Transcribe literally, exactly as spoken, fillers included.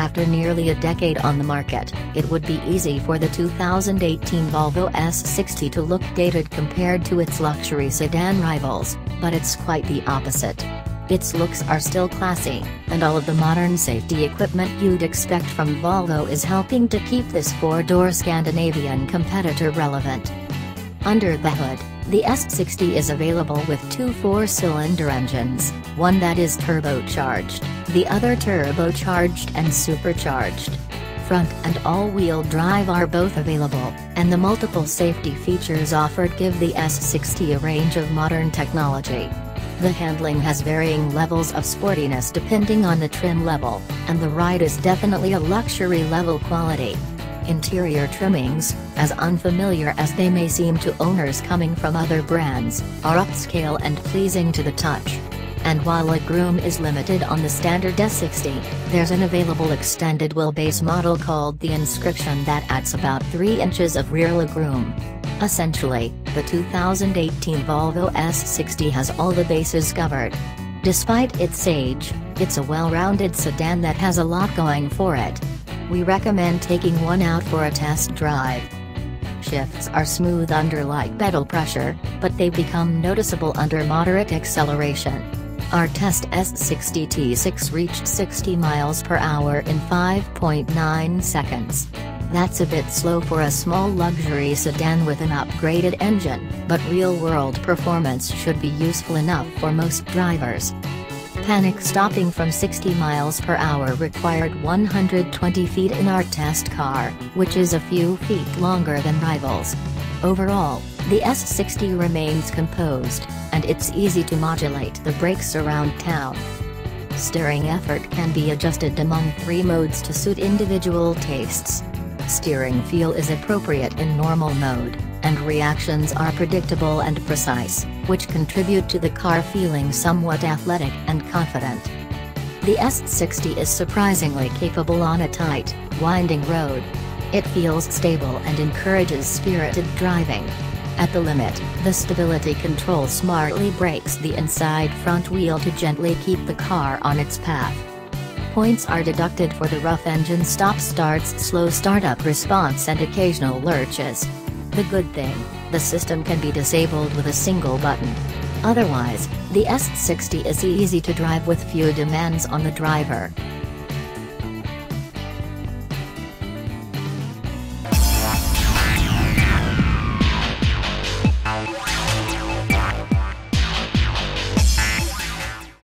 After nearly a decade on the market, it would be easy for the two thousand eighteen Volvo S sixty to look dated compared to its luxury sedan rivals, but it's quite the opposite. Its looks are still classy, and all of the modern safety equipment you'd expect from Volvo is helping to keep this four-door Scandinavian competitor relevant. Under the hood, the S sixty is available with two four-cylinder engines, one that is turbocharged, the other turbocharged and supercharged. Front and all-wheel drive are both available, and the multiple safety features offered give the S sixty a range of modern technology. The handling has varying levels of sportiness depending on the trim level, and the ride is definitely a luxury level quality. Interior trimmings, as unfamiliar as they may seem to owners coming from other brands, are upscale and pleasing to the touch. And while legroom is limited on the standard S sixty, there's an available extended wheelbase model called the Inscription that adds about three inches of rear legroom. Essentially, the two thousand eighteen Volvo S sixty has all the bases covered. Despite its age, it's a well-rounded sedan that has a lot going for it. We recommend taking one out for a test drive. Shifts are smooth under light pedal pressure, but they become noticeable under moderate acceleration. Our test S sixty T six reached sixty miles per hour in five point nine seconds. That's a bit slow for a small luxury sedan with an upgraded engine, but real-world performance should be useful enough for most drivers. Panic stopping from sixty miles per hour required one hundred twenty feet in our test car, which is a few feet longer than rivals. Overall, the S sixty remains composed, and it's easy to modulate the brakes around town. Steering effort can be adjusted among three modes to suit individual tastes. Steering feel is appropriate in normal mode, and reactions are predictable and precise, which contribute to the car feeling somewhat athletic and confident. The S sixty is surprisingly capable on a tight, winding road. It feels stable and encourages spirited driving. At the limit, the stability control smartly brakes the inside front wheel to gently keep the car on its path. Points are deducted for the rough engine stop-starts, slow startup response and occasional lurches. The good thing, the system can be disabled with a single button. Otherwise, the S sixty is easy to drive with few demands on the driver.